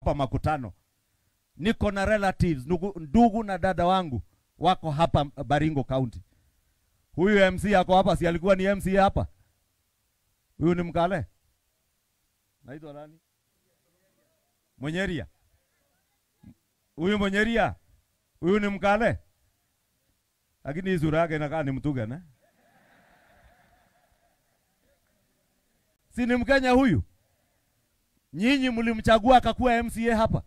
hapa makutano. Niko na relatives, ndugu na dada wangu wako hapa Baringo County. Huyu MC yako hapa, si alikuwa ni MC hapa? Huyu ni Mkale. Naitwa nani? Monyeria. Huyu Monyeria. Huyu ni Mkale. Lakini sura yake inakaa ni Mtuga na? Si ni Mkenya huyu? Nyinyi mlimchagua akakuwa MCA hapa.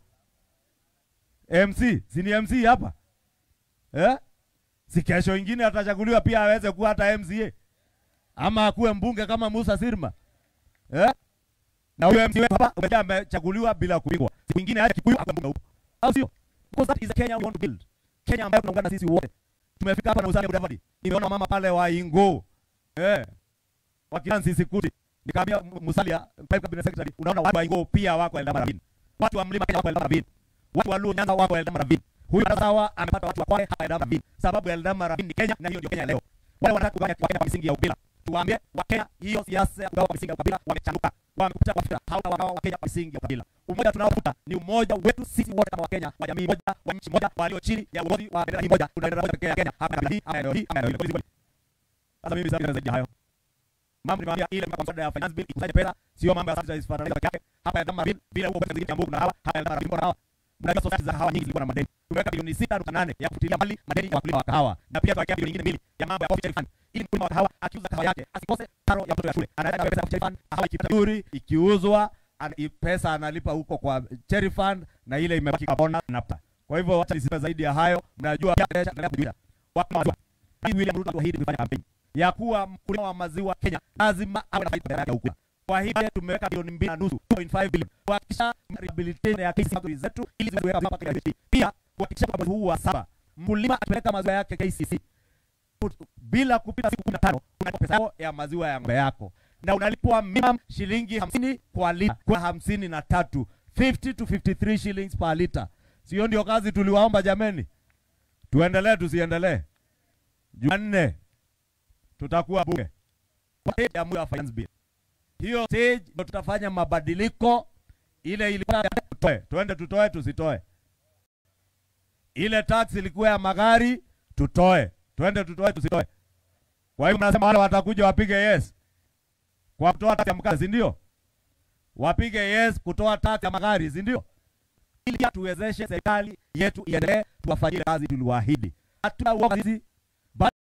MC, si ni MC hapa? Si kesho ingine atachaguliwa pia aweze kuwa hata MCA. Ama akuwe mbunge kama Musa Sirma. Na huyo MCA hapa amechaguliwa bila kupingwa. Siku nyingine aje Kikuyu akuwe mbunge huko. Au sio? Because that is the Kenya we want to build. Kenya ambayo tunaungana sisi wote. Tumefika hapa na Musalia Mudavadi. Nimeona mama pale wa Ingo. Wakianza Sikuti. Nikamwambia Musalia, Prime Cabinet Secretary, unaona watu wa Ingo pia wako Eldama Ravine. Watu wa Mlima Kenya wako Eldama Ravine. Watu wa Luo Nyanza wako Eldama Ravine. Huyu sawa amepata watu wa kwake hapa Eldama Ravine. Sababu Eldama Ravine ni Kenya na hiyo ndio Kenya leo. Wale wanataka kugawanya Kenya kwa misingi ya ukabila. Tuwaambie wa Kenya hiyo siasa ya kugawa kwa misingi ya ukabila wamechanuka. Wamekuta kwa fikra hauna wao wa Kenya kwa misingi ya ukabila. Umoja tunaokuta ni umoja wetu sisi wote kama Wakenya, wa jamii moja, wa nchi moja, walio chini ya uongozi wa bendera moja. Tunaenda moja pekee ya Kenya, hapa hii, hapa hii, hapa hii. Sasa mimi sasa zaidi hayo. Mambo nimeambia ile mswada ya finance bill ikusanye pesa, sio mambo ya subsidies fertilizer pekee yake. Hapa ya Eldama Ravine bila huo pesa zingine ya Mbugu na hawa, hapa Eldama Ravine na hawa. Mnajua society za hawa nyingi zilikuwa na madeni. Tumeweka bilioni 6.8 ya kufutilia mbali madeni ya wakulima wa kahawa. Na pia tuwekea bilioni nyingine 2 ya mambo ya coffee fund. Ili mkulima wa kahawa akiuza kahawa yake asikose karo ya mtoto ya shule. Anaweka pesa kwa fund, kahawa ikipata nzuri, ikiuzwa, pesa analipa huko kwa cherry fund na ile imebaki kwa bonus napta. Kwa hivyo wacha niseme zaidi ya hayo. Mnajua pia endelea kujua. Watu wa William Ruto ahidi kufanya kampeni ya kuwa mkulima wa maziwa Kenya lazima awe na faida yake huko. Kwa hivyo tumeweka bilioni 2.5 2.5 bilioni kuhakikisha rehabilitation ya KCC zetu ili ziweke hapa kwa KCC. Pia kuhakikisha kwa mwezi huu wa 7 mkulima atapeleka maziwa yake KCC bila kupita siku 15 unalipa pesa yako ya maziwa ya ng'ombe yako. Na unalipwa minimum shilingi 50 kwa lita kwa 53 50 to 53 shillings per liter. Sio ndio kazi tuliwaomba jameni? Tuendelee tusiendelee? Jumanne tutakuwa bunge kwa ya ya finance bill. Hiyo stage ndio tutafanya mabadiliko. Ile ilikuwa tuende tutoe tusitoe. Ile tax ilikuwa ya magari tutoe. Tuende tutoe tusitoe. Kwa hiyo mnasema wale watakuja wapige yes kwa kutoa tax ya mkazi, si ndio? Wapige yes kutoa tax ya magari, si ndio? Ili tuwezeshe serikali yetu iendelee tuwafanyie kazi tuliwaahidi. Hatuna uoga sisi